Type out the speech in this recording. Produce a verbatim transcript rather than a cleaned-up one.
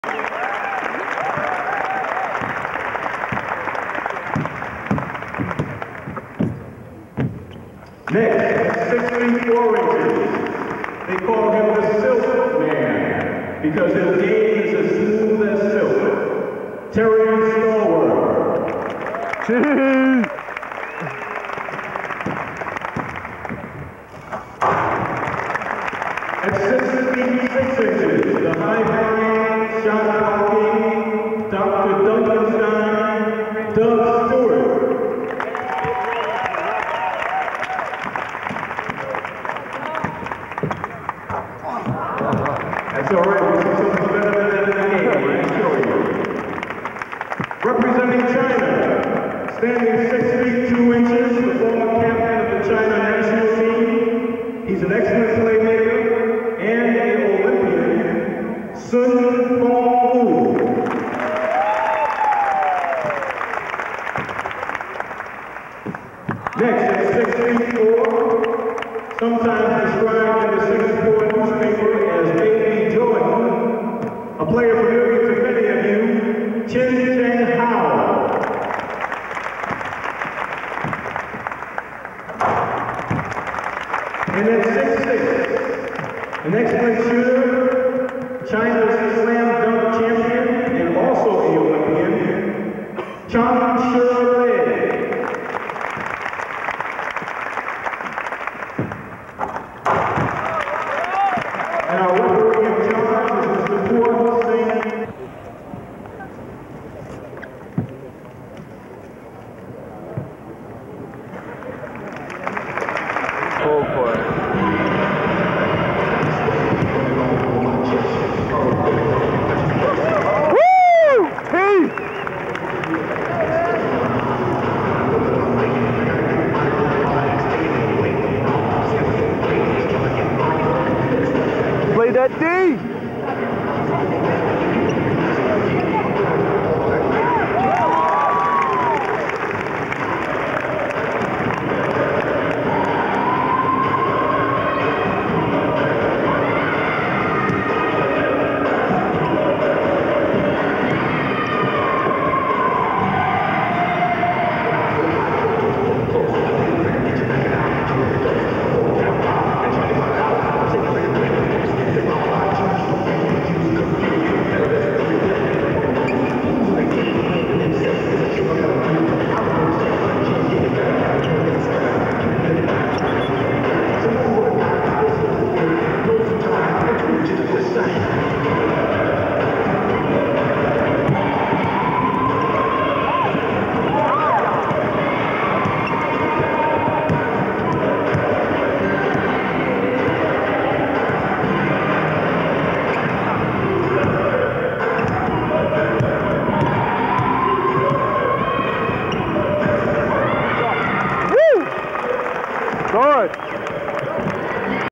Next, six feet four inches. They call him the Silk Man because his game is as smooth as silk. Terry Stallworth. Cheese! At six feet six inches, the high-flying, shot-blocking Doctor Duncanstein, Doug Stewart. That's all right, we see something better than that in the game, I assure you. Representing China, standing